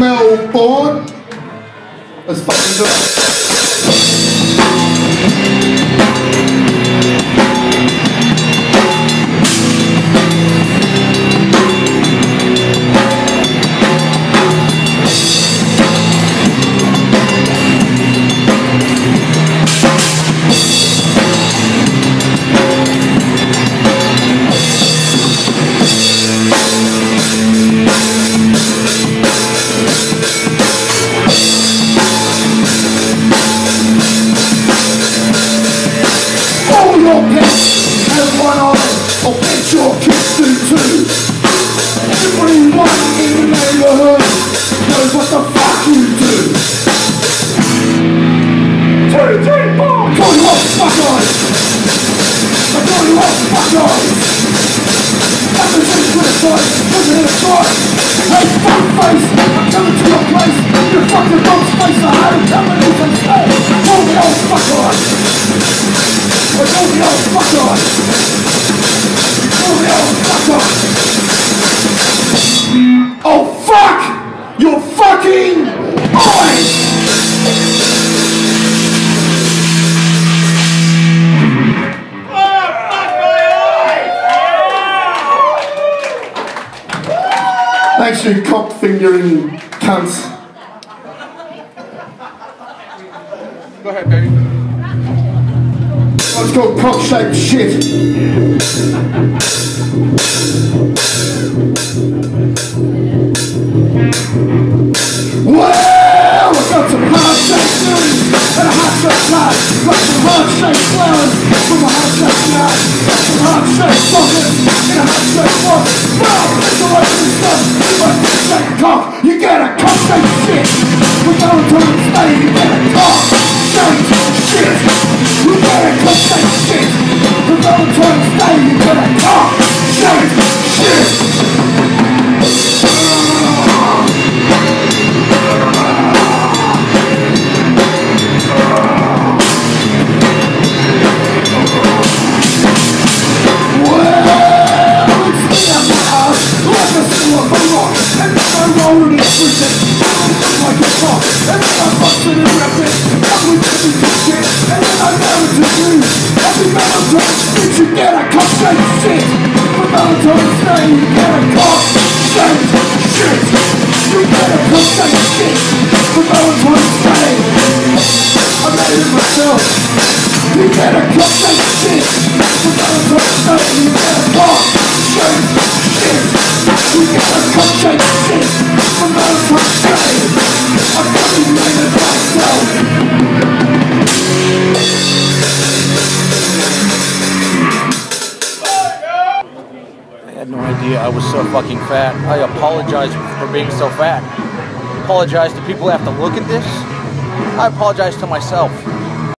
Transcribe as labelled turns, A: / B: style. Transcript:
A: Melbourne. Let's fucking do it. I'll bet your kids do too. Everyone in the neighborhood knows what the fuck you do. 2, 3, 4. I call you all fuckers. I call you all fuckers. Nothing's been criticized, nothing in a try. Hey, fuck face, I'm coming to your place. You're fucking wrong space, I haven't come and you can stay. Call me all fuckers. I call me all fuckers. Oh fuck! Your fucking eyes!
B: Oh fuck my eyes!
A: Thanks you cock fingering cunts.
B: Go ahead, baby.
A: It's called cock-shaped shit. Well, I got some heart-shaped news and a heart-shaped life. Got some heart-shaped flowers from a heart-shaped yard. Got some heart-shaped pockets in a heart-shaped box. Well, it's the way this stuff. But shaped cock, you get a cock-shaped shit. We're going to the state, you get a cock-shaped shit. You get a cock-shaped shit. We're going to the state, you get a cock-shaped shit. Did you get a cock-shaped shit? For Valentine's Day, you get a cock-shaped shit. You get a cock-shaped shit. For Valentine's Day, I made it myself. You get a cock-shaped shit. For Valentine's Day, you get a cock-shaped shit. You get a cock-shaped shit. For Valentine's Day, I fucking made it myself.
C: I had no idea I was so fucking fat. I apologize for being so fat. I apologize to people who have to look at this. I apologize to myself.